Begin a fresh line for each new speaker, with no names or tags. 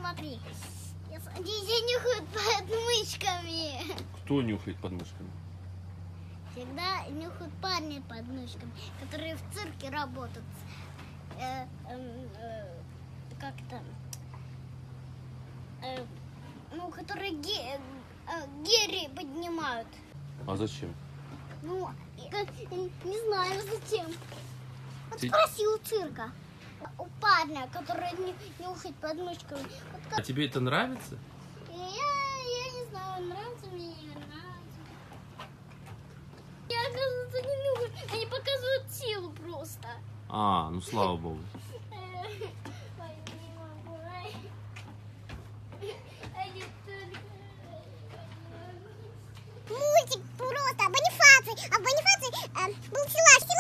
смотри. Дети нюхают под мышками.
Кто нюхает под мышками?
Всегда нюхают парни под мышками, которые в цирке работают. Как там? Ну, которые гири поднимают.
А зачем?
Ну, не знаю зачем. Вот
Ты-
спроси у цирка. У парня, который нюхает под мышками. Вот
А тебе это нравится?
я не знаю, нравится мне или не нравится. Я, оказывается, не нюхаю. Они показывают силу просто.
А, ну слава богу.
Мультик просто о Бонифации. А в Бонифации был силач.